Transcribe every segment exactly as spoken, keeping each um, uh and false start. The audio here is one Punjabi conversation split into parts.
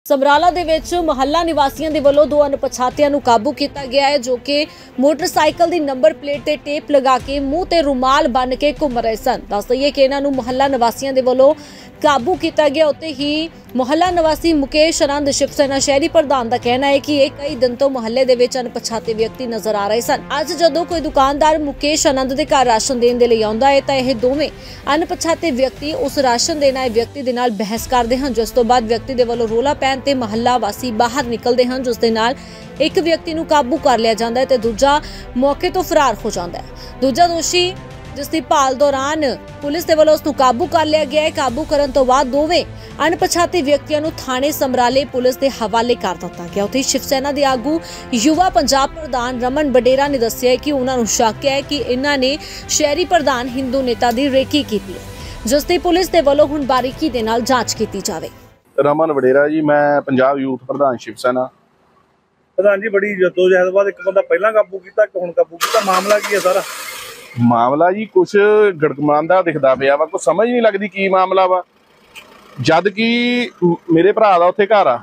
ਸਮਰਾਲਾ ਦੇ ਵਿੱਚ ਮੁਹੱਲਾ ਨਿਵਾਸੀਆਂ ਦੇ ਵੱਲੋਂ ਦੋ ਅਣਪਛਾਤਿਆਂ ਨੂੰ ਕਾਬੂ ਕੀਤਾ ਗਿਆ ਹੈ ਜੋ ਕਿ ਮੋਟਰਸਾਈਕਲ ਦੀ ਨੰਬਰ ਪਲੇਟ ਤੇ ਟੇਪ ਲਗਾ ਕੇ ਮੂੰਹ ਤੇ ਰੁਮਾਲ ਬੰਨ੍ਹ ਕੇ ਘੁੰਮ ਰਹੇ ਸਨ। ਦੱਸ ਦਈਏ ਕਿ ਇਹਨਾਂ ਨੂੰ ਮੁਹੱਲਾ ਨਿਵਾਸੀਆਂ ਦੇ ਵੱਲੋਂ ਕਾਬੂ ਕੀਤਾ ਗਿਆ। ਉੱਤੇ ਹੀ ਮੁਹੱਲਾ ਨਿਵਾਸੀ ਮੁਕੇਸ਼ ਆਨੰਦ ਸ਼ਿਵ ਸੈਨਾ ਸ਼ਹਿਰੀ ਪ੍ਰਧਾਨ ਦਾ ਕਹਿਣਾ ਹੈ ਕਿ ਇਹ ਕਈ ਦਿਨ ਤੋਂ ਮੁਹੱਲੇ ਦੇ ਵਿੱਚ ਅਣਪਛਾਤੇ ਵਿਅਕਤੀ ਨਜ਼ਰ ਆ ਰਹੇ ਸਨ। ਅੱਜ ਜਦੋਂ ਕੋਈ ਦੁਕਾਨਦਾਰ ਮੁਕੇਸ਼ ਆਨੰਦ ਦੇ ਘਰ ਰਾਸ਼ਨ ਦੇਣ ਦੇ ਲਈ ਆਉਂਦਾ ਹੈ ਤਾਂ ਇਹ ਦੋਵੇਂ ਅਣਪਛਾਤੇ ਵਿਅਕਤੀ ਉਸ ਰਾਸ਼ਨ ਦੇਣ ਆਏ ਵਿਅਕਤੀ ਦੇ ਨਾਲ ਬਹਿਸ ਕਰਦੇ ਹਨ, ਜਿਸ ਤੋਂ ਬਾਅਦ ਵਿਅਕਤੀ ਦੇ ਵੱਲੋਂ ਰੋਲਾ ਪੈਣ ਤੇ ਮੁਹੱਲਾ ਵਾਸੀ ਬਾਹਰ ਨਿਕਲਦੇ ਹਨ, ਜਿਸ ਦੇ ਨਾਲ ਇੱਕ ਵਿਅਕਤੀ ਨੂੰ ਕਾਬੂ ਕਰ ਲਿਆ ਜਾਂਦਾ ਹੈ ਤੇ ਦੂਜਾ ਮੌਕੇ ਤੋਂ ਫਰਾਰ ਹੋ ਜਾਂਦਾ ਹੈ। ਦੂਜਾ ਦੋਸ਼ੀ ਜਿਸ ਦੀ ਭਾਲ ਦੌਰਾਨ ਪੁਲਿਸ ਦੇ ਵੱਲੋਂ ਉਸ ਨੂੰ ਕਾਬੂ ਕਰ ਲਿਆ ਗਿਆ ਹੈ। ਕਾਬੂ ਕਰਨ ਤੋਂ ਬਾਅਦ ਦੋਵੇਂ ਅਣਪਛਾਤੇ ਵਿਅਕਤੀਆਂ ਨੂੰ ਥਾਣੇ ਸਮਰਾਲੇ ਪੁਲਿਸ ਦੇ ਹਵਾਲੇ ਕਰ ਦਿੱਤਾ ਗਿਆ। ਉੱਥੇ ਸ਼ਿਵ ਸੈਨਾ ਦੇ ਆਗੂ ਯੁਵਾ ਪੰਜਾਬ ਪ੍ਰਧਾਨ ਰਮਨ ਬਡੇਰਾ ਨੇ ਦੱਸਿਆ ਕਿ ਉਹਨਾਂ ਨੂੰ ਸ਼ੱਕ ਹੈ ਕਿ ਇਹਨਾਂ ਨੇ ਸ਼ਹਿਰੀ ਪ੍ਰਧਾਨ ਹਿੰਦੂ ਨੇਤਾ ਦੀ ਰੇਕੀ ਕੀਤੀ ਹੈ, ਜਿਸ ਦੀ ਪੁਲਿਸ ਦੇ ਵੱਲੋਂ ਹੁਣ ਬਾਰੀਕੀ ਦੇ ਨਾਲ ਜਾਂਚ ਕੀਤੀ ਜਾਵੇ। ਰਮਨ ਬਡੇਰਾ ਜੀ, ਮੈਂ ਪੰਜਾਬ ਯੂਥ ਪ੍ਰਧਾਨ ਸ਼ਿਵ ਸੈਨਾ। ਪ੍ਰਧਾਨ ਜੀ, ਬੜੀ ਜਦੋਜਹਿਦ ਬਾਅਦ ਇੱਕ ਬੰਦਾ ਪਹਿਲਾਂ ਕਾਬੂ ਕੀਤਾ, ਇੱਕ ਹੁਣ ਕਾਬੂ ਕੀਤਾ, ਮਾਮਲਾ ਕੀ ਹੈ ਸਾਰਾ? ਮਾਮਲਾ ਜੀ ਕੁਛ ਗੜਗਮਾਂਦਾ ਦਿਖਦਾ ਪਿਆ ਵਾ, ਕੁਛ ਸਮਝ ਨਹੀਂ ਲੱਗਦੀ ਕੀ ਮਾਮਲਾ ਵਾ। ਜਦ ਕਿ ਮੇਰੇ ਭਰਾ ਦਾ ਉੱਥੇ ਘਰ ਆ,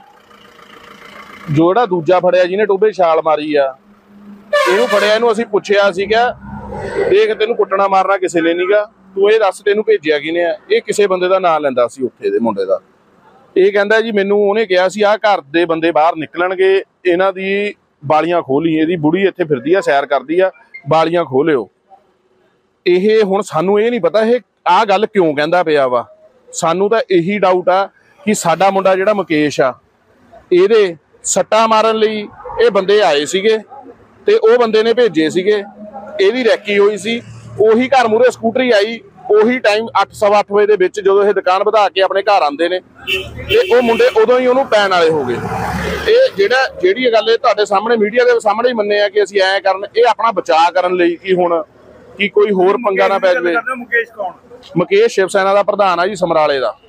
ਜੋ ਜਿਹੜਾ ਦੂਜਾ ਫੜਿਆ ਜਿਹਨੇ ਟੋਬੇ ਛਾਲ ਮਾਰੀ ਆ, ਇਹਨੂੰ ਫੜਿਆ, ਇਹਨੂੰ ਅਸੀਂ ਪੁੱਛਿਆ ਸੀਗਾ, ਦੇਖ ਤੈਨੂੰ ਕੁੱਟਣਾ ਮਾਰਨਾ ਕਿਸੇ ਨੇ ਨਹੀਂਗਾ, ਤੂੰ ਇਹ ਦੱਸ ਤੈਨੂੰ ਭੇਜਿਆ ਕਿਨੇ ਆ? ਇਹ ਕਿਸੇ ਬੰਦੇ ਦਾ ਨਾਂ ਲੈਂਦਾ ਸੀ ਉੱਥੇ ਦੇ ਮੁੰਡੇ ਦਾ। ਇਹ ਕਹਿੰਦਾ ਜੀ ਮੈਨੂੰ ਉਹਨੇ ਕਿਹਾ ਸੀ ਆਹ ਘਰ ਦੇ ਬੰਦੇ ਬਾਹਰ ਨਿਕਲਣਗੇ, ਇਹਨਾਂ ਦੀ ਬਾਲੀਆਂ ਖੋਲੀ, ਇਹਦੀ ਬੁੜੀ ਇੱਥੇ ਫਿਰਦੀ ਆ, ਸੈਰ ਕਰਦੀ ਆ, ਬਾਲੀਆਂ ਖੋਲਿਓ। ਇਹ ਹੁਣ ਸਾਨੂੰ ਇਹ ਨਹੀਂ ਪਤਾ ਇਹ ਆਹ ਗੱਲ ਕਿਉਂ ਕਹਿੰਦਾ ਪਿਆ ਵਾ। ਸਾਨੂੰ ਤਾਂ ਇਹੀ ਡਾਊਟ ਆ ਕਿ ਸਾਡਾ ਮੁੰਡਾ ਜਿਹੜਾ ਮੁਕੇਸ਼ ਆ, ਇਹਦੇ ਸੱਟਾਂ ਮਾਰਨ ਲਈ ਇਹ ਬੰਦੇ ਆਏ ਸੀਗੇ ਤੇ ਉਹ ਬੰਦੇ ਨੇ ਭੇਜੇ ਸੀਗੇ, ਇਹਦੀ ਰੈਕੀ ਹੋਈ ਸੀ। ਉਹੀ ਘਰ ਮੂਹਰੇ ਸਕੂਟਰੀ ਆਈ, ਉਹੀ ਟਾਈਮ ਅੱਠ ਸਵਾ ਅੱਠ ਵਜੇ ਦੇ ਵਿੱਚ ਜਦੋਂ ਇਹ ਦੁਕਾਨ ਵਧਾ ਕੇ ਆਪਣੇ ਘਰ ਆਉਂਦੇ ਨੇ ਤੇ ਉਹ ਮੁੰਡੇ ਉਦੋਂ ਹੀ ਉਹਨੂੰ ਪੈਣ ਵਾਲੇ ਹੋ ਗਏ। ਇਹ ਜਿਹੜਾ ਜਿਹੜੀ ਗੱਲ ਇਹ ਤੁਹਾਡੇ ਸਾਹਮਣੇ ਮੀਡੀਆ ਦੇ ਸਾਹਮਣੇ ਹੀ ਮੰਨੇ ਆ ਕਿ ਅਸੀਂ ਐਂ ਕਰਨ, ਇਹ ਆਪਣਾ ਬਚਾਅ ਕਰਨ ਲਈ ਕਿ ਹੁਣ ਕਿ ਕੋਈ ਹੋਰ ਪੰਗਾ ਨਾ ਪੈ ਜਾਵੇ। ਮੁਕੇਸ਼ ਕੌਣ? ਮੁਕੇਸ਼ ਸ਼ਿਵ ਸੈਨਾ ਦਾ ਪ੍ਰਧਾਨ ਆ ਜੀ, ਸਮਰਾਲੇ ਦਾ।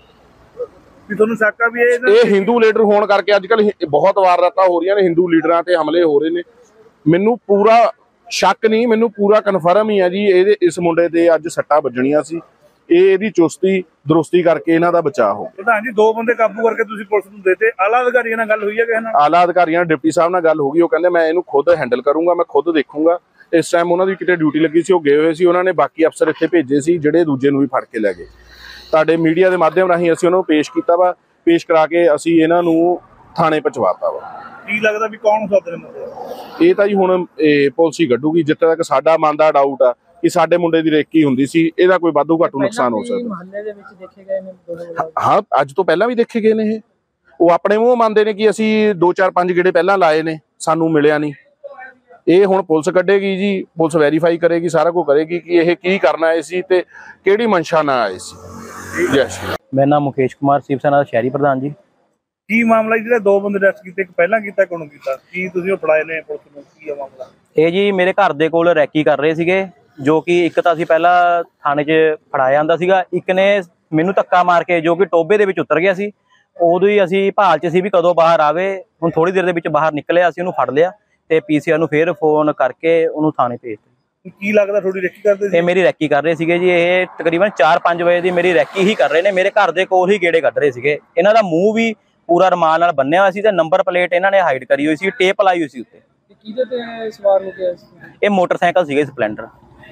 ਤੁਹਾਨੂੰ ਸ਼ੱਕ ਆ ਵੀ ਇਹ ਇਹ ਹਿੰਦੂ ਲੀਡਰ ਹੋਣ ਕਰਕੇ ਅੱਜ ਕੱਲ ਬਹੁਤ ਵਾਰਦਾਤਾਂ ਹੋ ਰਹੀਆਂ ਨੇ, ਹਿੰਦੂ ਲੀਡਰਾਂ ਤੇ ਹਮਲੇ ਹੋ ਰਹੇ ਨੇ। ਮੈਨੂੰ ਪੂਰਾ ਸ਼ੱਕ ਨਹੀਂ, ਮੈਨੂੰ ਪੂਰਾ ਕਨਫਰਮ ਹੀ ਆ ਜੀ ਇਹਦੇ ਇਸ ਮੁੰਡੇ ਦੇ ਅੱਜ ਸੱਟਾਂ ਵੱਜਣੀਆਂ ਸੀ। ਇਹ ਇਹਦੀ ਚੁਸਤੀ ਦਰੁਸਤੀ ਕਰਕੇ ਇਹਨਾਂ ਦਾ ਬਚਾਅ ਹੋ ਗਿਆ। ਪ੍ਰਧਾਨ ਜੀ, ਦੋ ਬੰਦੇ ਕਾਬੂ ਕਰਕੇ ਤੁਸੀਂ ਪੁਲਿਸ ਨੂੰ ਦੇਤੇ, ਆਲਾ ਅਧਿਕਾਰੀਆਂ ਨਾਲ ਗੱਲ ਹੋਈ ਹੈ ਕਿਸੇ ਨਾਲ? ਆਲਾ ਅਧਿਕਾਰੀਆਂ ਡਿਪਟੀ ਸਾਹਿਬ ਨਾਲ ਗੱਲ ਹੋ ਗਈ, ਉਹ ਕਹਿੰਦੇ ਮੈਂ ਇਹਨੂੰ ਖੁਦ ਹੈਂਡਲ ਕਰੂੰਗਾ, ਮੈਂ ਖੁਦ ਦੇਖੂੰਗਾ। ਇਸ ਟਾਈਮ ਉਹਨਾਂ ਦੀ ਕਿਤੇ ਡਿਊਟੀ ਲੱਗੀ ਸੀ, ਉਹ ਗਏ ਹੋਏ ਸੀ, ਉਹਨਾਂ ਨੇ ਬਾਕੀ ਅਫਸਰ ਇੱਥੇ ਭੇਜੇ ਸੀ ਜਿਹੜੇ ਦੂਜੇ ਨੂੰ ਵੀ ਫੜ ਕੇ ਲੈ ਗਏ। ਤੁਹਾਡੇ ਮੀਡੀਆ ਦੇ ਮਾਧਿਅਮ ਰਾਹੀਂ ਅਸੀਂ ਉਹਨਾਂ ਨੂੰ ਪੇਸ਼ ਕੀਤਾ ਵਾ, ਪੇਸ਼ ਕਰਾ ਕੇ ਅਸੀਂ ਇਹਨਾਂ ਨੂੰ ਥਾਣੇ ਪਹੁੰਚਵਾਤਾ ਵਾ। ਕੀ ਲੱਗਦਾ ਵੀ ਕੌਣ ਸੱਦ ਰਹੇ? ਇਹ ਤਾਂ ਜੀ ਹੁਣ ਪੁਲਿਸ ਹੀ ਕੱਢੂਗੀ। ਜਿੱਥੇ ਤੱਕ ਸਾਡਾ ਮਨ ਦਾ ਡਾਊਟ ਆ ਕਿ ਸਾਡੇ ਮੁੰਡੇ ਦੀ ਰੇਕੀ ਹੁੰਦੀ ਸੀ, ਇਹਦਾ ਕੋਈ ਵਾਧੂ ਘਾਟੂ ਨੁਕਸਾਨ ਹੋ ਸਕਦਾ। ਮੁਹੱਲੇ ਦੇ ਵਿੱਚ ਦੇਖੇ ਗਏ ਨੇ? ਹਾਂ, ਅੱਜ ਤੋਂ ਪਹਿਲਾਂ ਵੀ ਦੇਖੇ ਗਏ ਨੇ। ਇਹ ਉਹ ਆਪਣੇ ਮੂੰਹ ਮੰਨਦੇ ਨੇ ਕਿ ਅਸੀਂ ਦੋ ਚਾਰ ਪੰਜ ਗੇੜੇ ਪਹਿਲਾਂ ਲਾਏ ਨੇ, ਸਾਨੂੰ ਮਿਲਿਆ ਨਹੀਂ। ਇਹ ਹੁਣ ਪੁਲਿਸ ਕੱਢੇਗੀ ਜੀ, ਪੁਲਿਸ ਵੈਰੀਫਾਈ ਕਰੇਗੀ, ਸਾਰਾ ਕੁਝ ਕਰੇਗੀ ਕਿ ਇਹ ਕੀ ਕਰਨ ਆਏ ਸੀ ਤੇ ਕਿਹੜੀ ਮਨਸ਼ਾ ਨਾਲ ਆਏ ਸੀ। ਜੈ ਸ਼੍ਰੀ। ਮੇਰਾ ਨਾਮ ਮੁਕੇਸ਼ ਕੁਮਾਰ, ਸ਼ਿਵ ਸੈਨਾ ਦਾ ਸ਼ਹਿਰੀ ਪ੍ਰਧਾਨ ਜੀ। ਕੀ ਮਾਮਲਾ ਜਿਹੜੇ ਦੋ ਬੰਦੇ ਅਰੈਸਟ ਕੀਤੇ, ਇੱਕ ਪਹਿਲਾਂ ਕੀਤਾ, ਇੱਕ ਹੁਣ ਕੀਤਾ, ਕੀ ਤੁਸੀਂ ਉਹ ਫੜਾਏ ਨੇ ਪੁਲਿਸ ਨੂੰ? ਕੀ ਆ ਮਾਮਲਾ? ਇਹ ਜੀ ਮੇਰੇ ਘਰ ਦੇ ਕੋਲ ਰੈਕੀ ਕਰ ਰਹੇ ਸੀਗੇ, ਜੋ ਕਿ ਇੱਕ ਤਾਂ ਅਸੀਂ ਪਹਿਲਾਂ ਥਾਣੇ 'ਚ ਫੜਾਇਆ ਜਾਂਦਾ ਸੀਗਾ, ਇੱਕ ਨੇ ਮੈਨੂੰ ਧੱਕਾ ਮਾਰ ਕੇ ਜੋ ਕਿ ਟੋਬੇ ਦੇ ਵਿੱਚ ਉਤਰ ਗਿਆ ਸੀ। ਉਦੋਂ ਹੀ ਅਸੀਂ ਭਾਲ 'ਚ ਸੀ ਵੀ ਕਦੋਂ ਬਾਹਰ ਆਵੇ। ਹੁਣ ਥੋੜੀ ਦੇਰ ਦੇ ਵਿੱਚ ਬਾਹਰ ਨਿਕਲਿਆ, ਅਸੀਂ ਉਹਨੂੰ ਫੜ ਲਿਆ ਤੇ ਪੀਸੀਆਰ ਨੂੰ ਫੇਰ ਫੋਨ ਕਰਕੇ ਉਹਨੂੰ ਥਾਣੇ ਭੇਜਤਾ। ਕੀ ਲੱਗਦਾ ਤੁਹਾਡੀ ਰੈਕੀ ਕਰਦੇ ਸੀ? ਇਹ ਮੇਰੀ ਰੈਕੀ ਕਰ ਰਹੇ ਸੀਗੇ ਜੀ। ਇਹ ਤਕਰੀਬਨ ਚਾਰ ਪੰਜ ਵਜੇ ਦੀ ਮੇਰੀ ਰੈਕੀ ਹੀ ਕਰ ਰਹੇ ਨੇ, ਮੇਰੇ ਘਰ ਦੇ ਕੋਲ ਹੀ ਗੇੜੇ ਕੱਢ ਰਹੇ ਸੀਗੇ। ਇਹਨਾਂ ਦਾ ਮੂੰਹ ਵੀ ਪੂਰਾ ਰਮਾਲ ਨਾਲ ਬੰਨਿਆ ਹੋਇਆ ਸੀ ਤੇ ਨੰਬਰ ਪਲੇਟ ਇਹਨਾਂ ਨੇ ਹਾਈਡ ਕਰੀ ਹੋਈ ਸੀ, ਟੇਪ ਲਾਈ ਹੋਈ ਸੀ ਉੱਤੇ। ਕਿਹਦੇ ਤੇ ਸਵਾਰ ਹੋ ਗਿਆ ਸੀ? ਇਹ ਮੋਟਰਸਾਈਕਲ ਸੀਗੇ ਸਪਲੈਂਡਰ।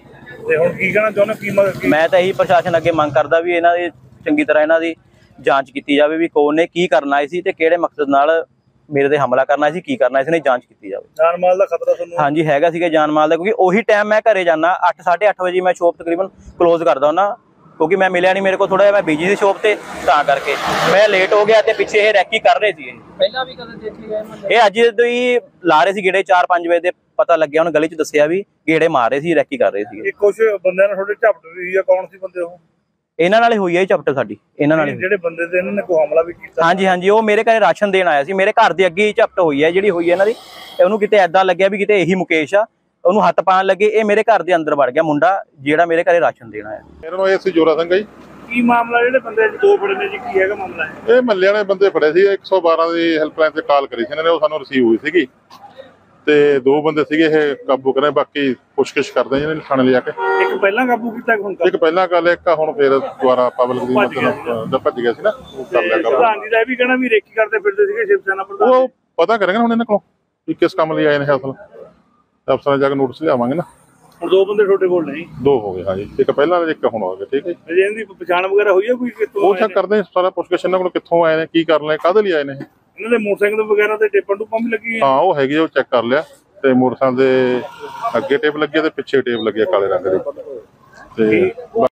ਤੇ ਹੁਣ ਕੀ ਕਹਿਣਾ ਚਾਹੁੰਦੇ? ਕੀ ਮਦਦ? ਮੈਂ ਤਾਂ ਇਹੀ ਪ੍ਰਸ਼ਾਸਨ ਅੱਗੇ ਮੰਗ ਕਰਦਾ ਵੀ ਇਹਨਾਂ ਦੀ ਚੰਗੀ ਤਰ੍ਹਾਂ ਇਹਨਾਂ ਦੀ ਜਾਂਚ ਕੀਤੀ ਜਾਵੇ ਵੀ ਕੌਣ ਨੇ ਕੀ ਕਰਨ ਆਏ ਸੀ ਤੇ ਕਿਹੜੇ ਮਕਸਦ ਨਾਲ ਮੇਰੇ ਤੇ ਹਮਲਾ ਕਰਨਾ ਸੀ, ਕੀ ਕਰਨਾ ਇਸ ਨੇ ਜਾਂਚ ਕੀਤੀ ਜਾਵੇ। ਜਾਨ ਮਾਲ ਦਾ ਖਤਰਾ ਤੁਹਾਨੂੰ? ਹਾਂਜੀ ਹੈਗਾ ਸੀਗਾ ਜਾਨ ਮਾਲ ਦਾ, ਕਿਉਂਕਿ ਉਹੀ ਟਾਈਮ ਮੈਂ ਘਰੇ ਜਾਣਾ ਅੱਠ ਸਾਢੇ ਅੱਠ ਵਜੇ ਮੈਂ ਸ਼ੋਪ ਤਕਰੀਬਨ ਕਲੋਜ਼ ਕਰਦਾ ਹੁੰਦਾ, ਕਿਉਂਕਿ ਮੈਂ ਮਿਲਿਆ ਨਹੀਂ, ਮੇਰੇ ਕੋਲ ਥੋੜਾ ਜਿਹਾ ਮੈਂ ਬਿਜੀ ਸੀ ਸ਼ੋਪ ਤੇ, ਤਾਂ ਕਰਕੇ ਮੈਂ ਲੇਟ ਹੋ ਗਿਆ ਤੇ ਪਿੱਛੇ ਇਹ ਰੈਕੀ ਕਰ ਰਹੇ ਸੀ। ਪਹਿਲਾਂ ਵੀ ਕਦੇ ਦੇਖੇ ਗਏ? ਇਹ ਅੱਜ ਤੋਂ ਹੀ ਲਾ ਰਹੇ ਸੀ ਗੇੜੇ, ਚਾਰ ਪੰਜ ਵਜੇ ਦੇ ਪਤਾ ਲੱਗਿਆ, ਹੁਣ ਗਲੀ 'ਚ ਦੱਸਿਆ ਵੀ ਗੇੜੇ ਮਾਰ ਰਹੇ ਸੀ, ਰੈਕੀ ਕਰ ਰਹੇ ਸੀ। ਕੁਝ ਬੰਦਿਆਂ ਨਾਲ ਥੋੜੇ ਝਪਟ ਵੀ ਆ, ਕੌਣ ਸੀ ਬੰਦੇ ਉਹ? ਇਹਨਾਂ ਨਾਲ ਹੋਈ ਹੈ ਝਪਟ ਸਾਡੀ, ਇਹਨਾਂ ਨਾਲ ਜਿਹੜੇ ਬੰਦੇ ਤੇ ਇਹਨਾਂ ਨੇ ਕੋਈ ਹਮਲਾ ਵੀ ਕੀਤਾ? ਹਾਂਜੀ ਹਾਂਜੀ, ਉਹ ਮੇਰੇ ਘਰੇ ਰਾਸ਼ਨ ਦੇਣ ਆਇਆ ਸੀ, ਮੇਰੇ ਘਰ ਦੇ ਅੱਗੇ ਹੀ ਝਪਟ ਹੋਈ ਹੈ ਜਿਹੜੀ ਹੋਈ ਹੈ ਇਹਨਾਂ ਦੀ। ਉਹਨੂੰ ਕਿਤੇ ਏਦਾਂ ਲੱਗਿਆ ਵੀ ਕਿਤੇ ਇਹੀ ਮੁਕੇਸ਼ ਆ, ਉਹਨੂੰ ਹੱਥ ਪਾਉਣ ਲੱਗੇ, ਇਹ ਮੇਰੇ ਘਰ ਦੇ ਅੰਦਰ ਵੜ ਗਿਆ ਮੁੰਡਾ ਜਿਹੜਾ ਮੇਰੇ ਘਰੇ ਰਾਸ਼ਨ ਦੇਣ ਆਇਆ। ਮੇਰਾ ਨਾਮ ਇਹ ਸੀ ਜੋਰਾ ਸਿੰਘ ਜੀ। ਕੀ ਮਾਮਲਾ ਜਿਹੜੇ ਬੰਦੇ ਦੋ ਫੜੇ ਨੇ ਜੀ, ਕੀ ਹੈਗਾ ਮਾਮਲਾ? ਇਹ ਮੱਲੇ ਵਾਲੇ ਬੰਦੇ ਫੜੇ ਸੀ, ਇੱਕ ਸੌ ਬਾਰਾਂ ਦੀ ਹੈਲਪਲਾਈਨ ਤੇ ਕਾਲ ਕਰੀ ਸੀ ਇਹਨਾਂ ਨੇ, ਉਹ ਸਾਨੂੰ ਰਿਸੀਵ ਹੋਈ ਸੀਗੀ ਤੇ ਦੋ ਬੰਦੇ ਸੀਗੇ ਇਹ ਕਾਬੂ ਕਰੇ, ਬਾਕੀ ਪੁੱਛਗਿੱਛ ਕਰਦੇ ਜਿਹਨੇ ਥਾਣੇ ਲਿਜਾ ਕੇ। ਇੱਕ ਪਹਿਲਾਂ ਕਾਬੂ ਕੀਤਾ ਹੁਣ ਇੱਕ ਪਹਿਲਾਂ ਕਰ ਲਿਆ, ਇੱਕ ਹੁਣ ਫੇਰ ਦੁਬਾਰਾ ਪਬਲਿਕ ਦੀ ਮਦਦ ਭੱਜ ਗਿਆ ਸੀ ਨਾ, ਉਹ ਕਰ ਲਿਆ ਕੰਮ। ਪ੍ਰਧਾਨ ਜੀ ਦਾ ਇਹ ਵੀ ਕਹਿਣਾ ਵੀ ਰੇਕੀ ਕਰਦੇ ਫਿਰਦੇ ਸੀਗੇ ਸ਼ਿਵ ਸੈਨਾ ਪ੍ਰਧਾਨ। ਉਹ ਪਤਾ ਕਰਾਂਗੇ ਹੁਣ ਇਹਨਾਂ ਕੋਲੋਂ ਵੀ ਕਿਸ ਕੰਮ ਲਈ ਆਏ ਨੇ ਅਸਲ, ਅਫਸਰਾਂ ਜਾ ਕੇ ਨੋਟਿਸ ਲਿਆਵਾਂਗੇ ਨਾ। ਹੁਣ ਦੋ ਬੰਦੇ ਤੁਹਾਡੇ ਕੋਲ ਨਹੀਂ? ਦੋ ਹੋ ਗਏ ਹਾਂਜੀ, ਇੱਕ ਪਹਿਲਾਂ ਇੱਕ ਹੁਣ ਆ ਗਿਆ। ਠੀਕ ਹੈ ਜੀ, ਅਜੇ ਇਹਦੀ ਪਛਾਣ ਵਗੈਰਾ ਹੋਈ ਹੈ ਕੋਈ ਕਿੱਥੋਂ ਉਹ ਚੈੱਕ ਕਰਦੇ ਸਾਰਾ ਪੁੱਛਗਿੱਛ ਇਹਨਾਂ ਕੋਲ, ਕਿੱਥੋਂ ਆਏ ਨੇ, ਕੀ ਕਰਨ ਲਈ, ਕਾਹਦੇ ਲਈ ਆਏ ਨੇ। ਇਹਨਾਂ ਦੇ ਮੋਟਰਸਾਈਕਲ ਵਗੈਰਾ ਤੇ ਟੇਪਾਂ ਟੂਪਾਂ ਵੀ ਲੱਗੀ ਹਾਂ ਉਹ ਹੈਗੀ, ਉਹ ਚੈੱਕ ਕਰ ਲਿਆ। ਤੇ ਮੋਟਰਸਾਈਕਲ ਦੇ ਅੱਗੇ ਟੇਪ ਲੱਗੀ ਤੇ ਪਿੱਛੇ ਟੇਪ ਲੱਗੀ ਕਾਲੇ ਰੰਗ ਦੀ ਤੇ